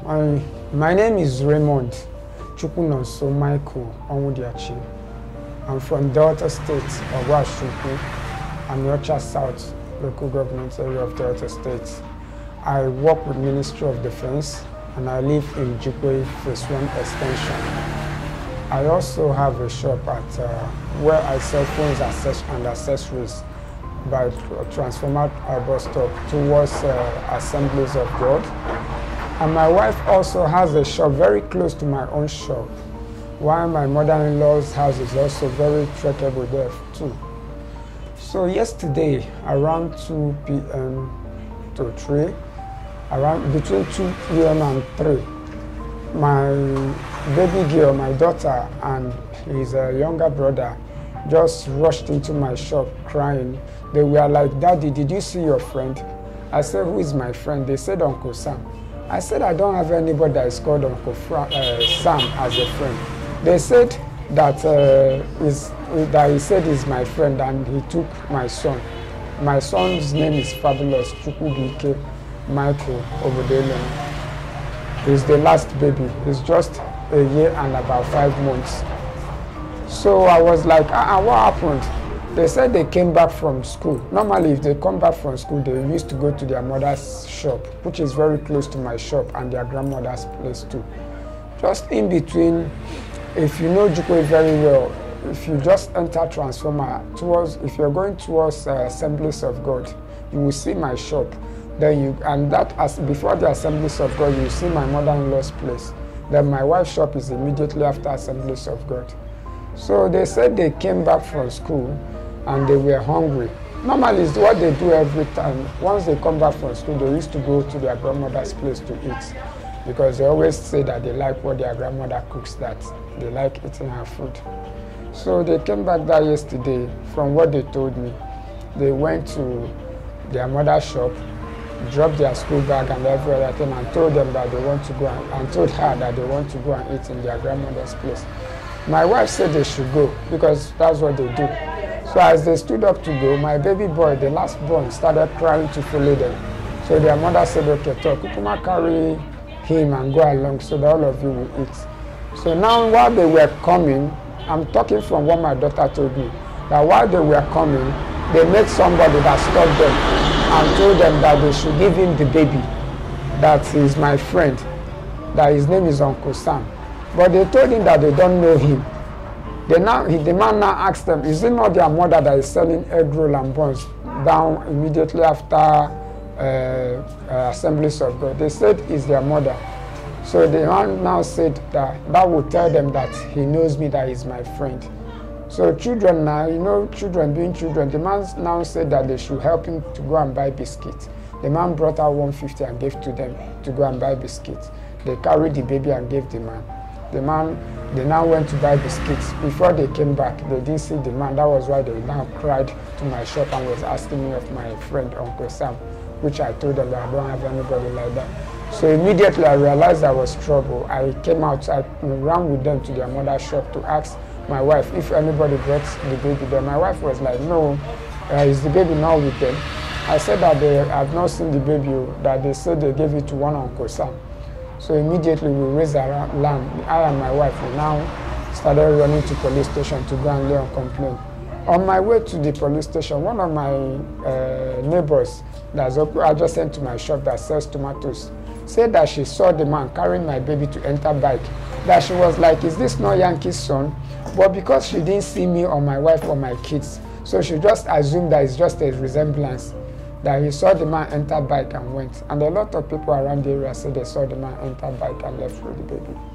My name is Raymond Chukwunonso Michael Onwudiachi. I'm from Delta State, Ogwashuku, Amiocha South, local government area of Delta State. I work with Ministry of Defense and I live in Jukwe Phase 1 Extension. I also have a shop at where I sell phones and accessories by Transformer bus stop towards Assemblies of God. And my wife also has a shop very close to my own shop, while my mother-in-law's house is also very trekkable there too. So yesterday, around 2 p.m. to 3, between 2 p.m. and 3, my baby girl, my daughter, and his younger brother just rushed into my shop crying. They were like, "Daddy, did you see your friend?" I said, "Who is my friend?" They said, "Uncle Sam." I said, "I don't have anybody that is called Uncle Sam as a friend." They said that he said he's my friend and he took my son. My son's name is Fabulous Chukwubuike Michael Obodele. He's the last baby. He's just a year and about 5 months. So I was like, what happened? They said they came back from school. Normally, if they come back from school, they used to go to their mother's shop, which is very close to my shop, and their grandmother's place too. Just in between, if you know Jukwe very well, if you just enter Transformer, if you're going towards Assemblies of God, you will see my shop. Then before the Assemblies of God, you see my mother-in-law's place. Then my wife's shop is immediately after Assemblies of God. So they said they came back from school and they were hungry. Normally, it's what they do every time. Once they come back from school, they used to go to their grandmother's place to eat, because they always say that they like what their grandmother cooks, that they like eating her food. So they came back there yesterday. From what they told me, they went to their mother's shop, dropped their school bag and every other thing, and told them that they want to go and told her that they want to go and eat in their grandmother's place. My wife said they should go because that's what they do. So as they stood up to go, my baby boy, the last born, started crying to follow them. So their mother said, "Okay, Kukuma, carry him and go along so that all of you will eat." So now while they were coming, I'm talking from what my daughter told me, that while they were coming, they met somebody that stopped them and told them that they should give him the baby, that he's my friend, that his name is Uncle Sam. But they told him that they don't know him. The man now asked them, "Is it not their mother that is selling egg roll and buns down immediately after Assemblies of God?" They said it's their mother. So the man now said that would tell them that he knows me, that he's my friend. So children now, you know, children being children, the man now said that they should help him to go and buy biscuits. The man brought out 150 and gave to them to go and buy biscuits. They carried the baby and gave the man. They now went to buy biscuits. Before they came back, they didn't see the man. That was why they now cried to my shop and was asking me of my friend, Uncle Sam, which I told them that I don't have anybody like that. So immediately I realized there was trouble. I came out, I ran with them to their mother's shop to ask my wife if anybody brought the baby there. My wife was like, "No, is the baby now with them?" I said that they have not seen the baby, that they said they gave it to one Uncle Sam. So immediately we raised our alarm. I and my wife now started running to police station to go and lay a complaint. On my way to the police station, one of my neighbors that's adjacent to my shop that sells tomatoes said that she saw the man carrying my baby to enter bike. That she was like, "Is this not Yankee's son?" But because she didn't see me or my wife or my kids, so she just assumed that it's just a resemblance, that he saw the man enter bike and went. And a lot of people around the area said they saw the man enter bike and left with the baby.